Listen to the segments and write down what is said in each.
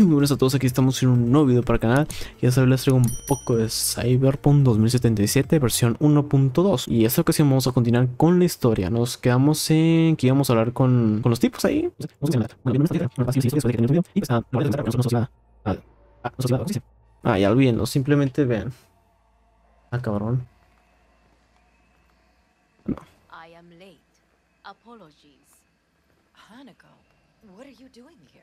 Y muy buenas a todos, aquí estamos en un nuevo video para el canal. Y esta vez les traigo un poco de Cyberpunk 2077 versión 1.2. Y esta ocasión vamos a continuar con la historia. Nos quedamos en que íbamos a hablar con los tipos ahí. Ya olvídenlo, simplemente vean. Ah, cabrón. No. I am late. Apologies. Hanako, what are you doing here?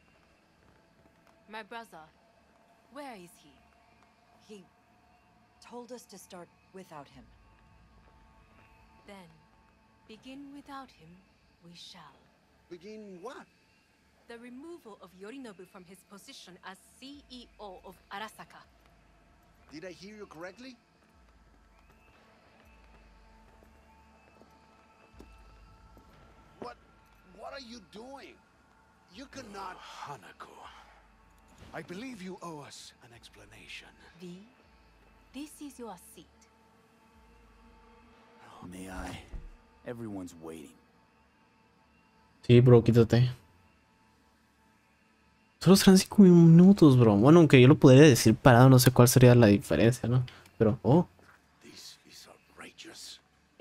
My brother, where is he? He told us to start without him. Then, begin without him, we shall. Begin what? The removal of Yorinobu from his position as CEO of Arasaka. Did I hear you correctly? What are you doing? You cannot... Hanako, I believe you owe us an explanation. V, this is your seat. May I? Everyone's waiting. Sí, bro, quítate. Solo serán 5 minutos, bro. Bueno, aunque yo lo podría decir parado, no sé cuál sería la diferencia, ¿no? Pero, oh. This is outrageous.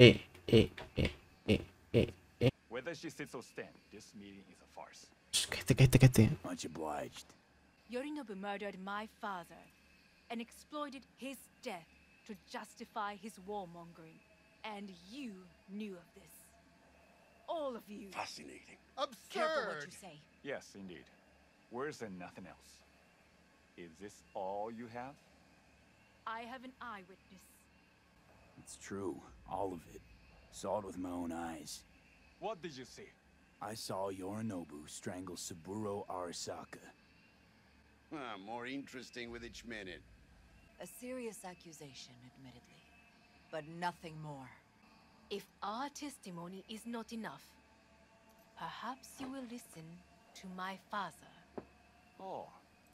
Whether she sits or stands, this meeting is a farce. Cállate. Much obliged. Yorinobu murdered my father and exploited his death to justify his warmongering. And you knew of this. All of you. Fascinating. Careful what you say. Yes, indeed. Worse than nothing else. Is this all you have? I have an eyewitness. It's true, all of it. Saw it with my own eyes. What did you see? I saw Yorinobu strangle Saburo Arasaka. More interesting with each minute. A serious accusation, admittedly, but nothing more. If our testimony is not enough, perhaps you will listen to my father. Oh,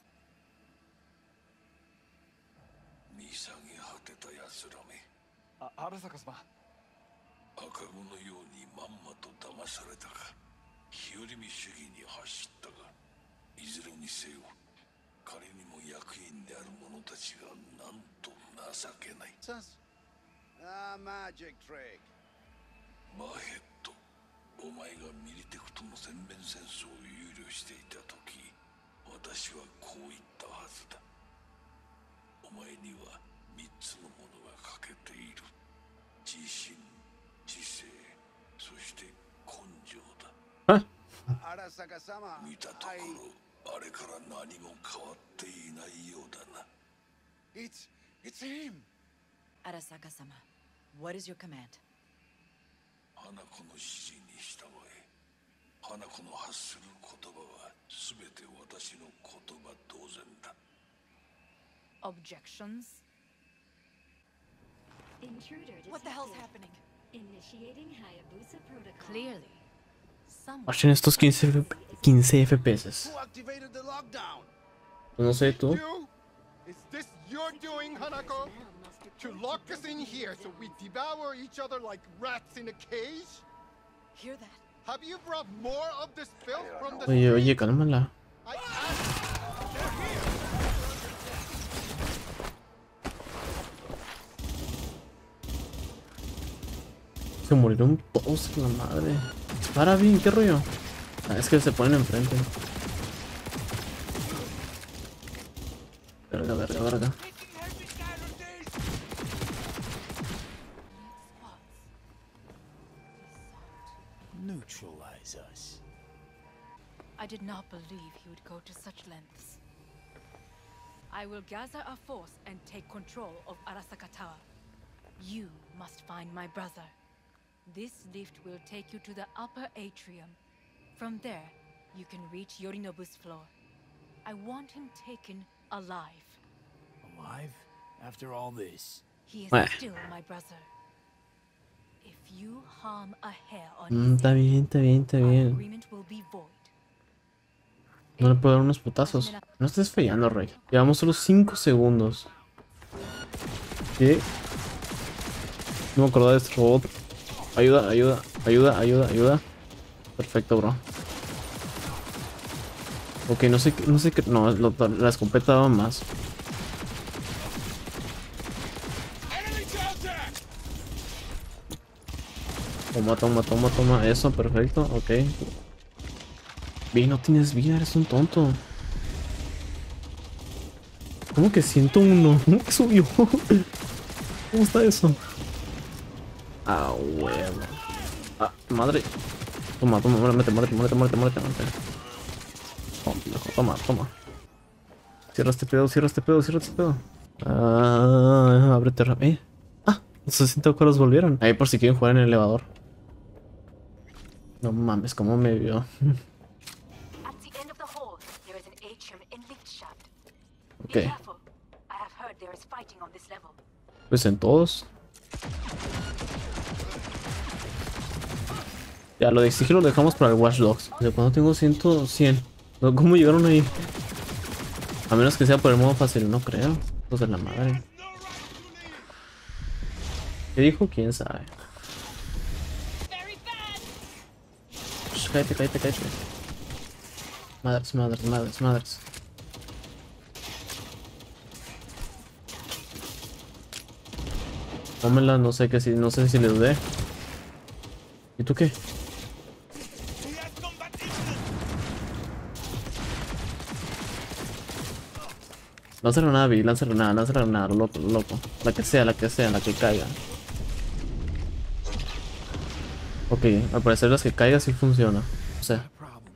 見下げ果てた奴らめ。 荒坂様。 赤子のようにまんまと騙されたか。日和見主義に走ったが、いずれにせよ、彼にも役員である者たちがなんと情けない。 Magic trick. マヘッド、お前がミリテクとの全面戦争を憂慮していた時、私はこう言ったはずだ。お前には3つのものが欠けている。自信、知性、そして根性だ。 Arasaka-sama. 見たところ、あれから何も変わっていないようだな。 It's him. Arasaka-sama, what is your command? 花子の指示に従え。花子の発する言葉はすべて私の言葉同然だ。 Objections? What the hell's happening? Initiating Hayabusa protocol. Clearly, someone Marchen estos 15 FPS. Who activated the lockdown? No sé tú. You? Is this your doing, Hanako? To lock us in here so we devour each other like rats in a cage? Hear that? Have you brought more of this filth from the Oye, cálmala. I asked. They're here. Se murieron todos, la madre. Para bien, ¿qué rollo? Es que se ponen enfrente. Verga. Neutralize us. I did not believe he would go to such lengths. I will gather a force and take control of Arasaka Tower. You must find my brother. This lift will take you to the upper atrium. From there, you can reach Yorinobu's floor. I want him taken alive. Alive? After all this? He is Well. still my brother. If you harm a hair on his Está head, our bien. agreement will be void. No le puedo dar unos putazos. No estés fallando, Rey. Llevamos solo 5 segundos. ¿Qué? No me acordaba de este robot. Ayuda. Perfecto, bro. Ok, no sé qué. No, la escopeta daba más. Toma. Eso, perfecto, ok. Vi, no tienes vida, eres un tonto. ¿Cómo que 101? ¿Cómo que subió? ¿Cómo está eso? Ah, huevo. Ah, madre. Toma, muérete. Toma. Cierra este pedo. Ah, ábrete rápido. Ah, esos 60 cuadros volvieron. Ahí por si quieren jugar en el elevador. No mames, cómo me vio. At the end of the hall, there is an atrium and lift shaft. Ok. Be careful. I have heard there is fighting on this level. Pues en todos. Ya, lo de sigilo lo dejamos para el Watch Dogs. ¿De cuándo tengo 100? No, ¿cómo llegaron ahí? A menos que sea por el modo fácil, no creo. Hijos de la madre. ¿Qué dijo? ¿Quién sabe? Shh, cállate. Madres. Tómela, no sé si le dudé. ¿Y tú qué? Lanza granada, Vi, lanza granada, loco. La que sea, la que caiga. Ok, al parecer las que caigan sí funciona. O sea.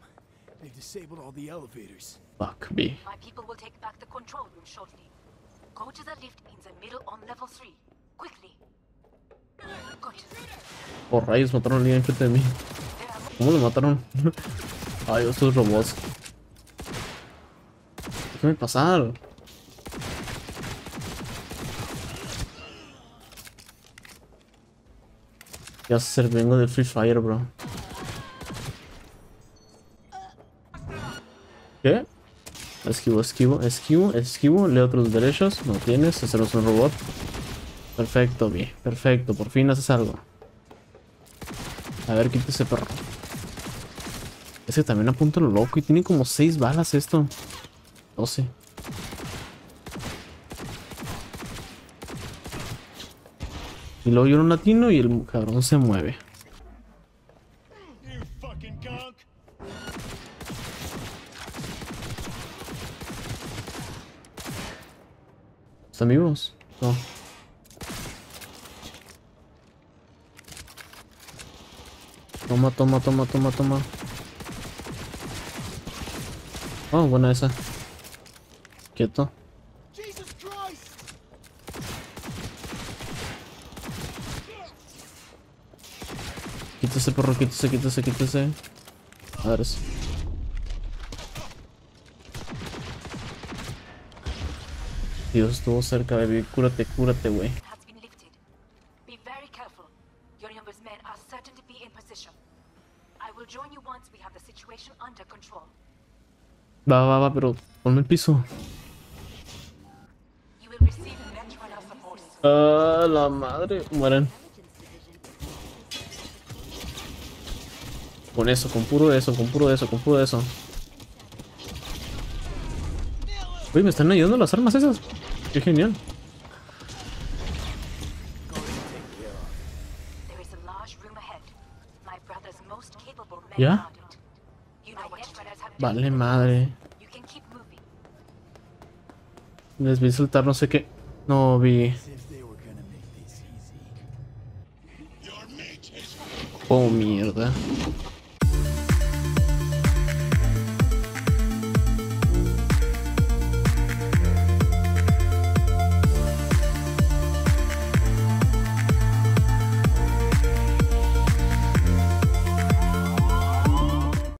Fuck, B. My people will take back the control room shortly. Go to the lift in the middle on level 3. Quickly. Good. Por rayos, mataron a alguien enfrente de mí. ¿Cómo lo mataron? Ay, estos robots. Déjame pasar. Ya se vengo del Free Fire, bro. ¿Qué? Esquivo. Leo otros derechos. No tienes. Hacemos un robot. Perfecto, bien. Perfecto. Por fin haces algo. A ver, quita ese perro. Ese también apunta lo loco y tiene como 6 balas esto. 12. Y luego yo un latino y el cabrón se mueve. ¿Están vivos? No. Toma. Oh, buena esa. Quieto. Quítese, perro, quítese. A ver eso. Dios, estuvo cerca, baby. Cúrate, güey. Va, pero ponme el piso. Ah, la madre. Mueren. Con eso, con puro eso. Uy, me están ayudando las armas esas. Qué genial. ¿Ya? Vale, madre. Les vi soltar no sé qué. No vi. Oh, mierda.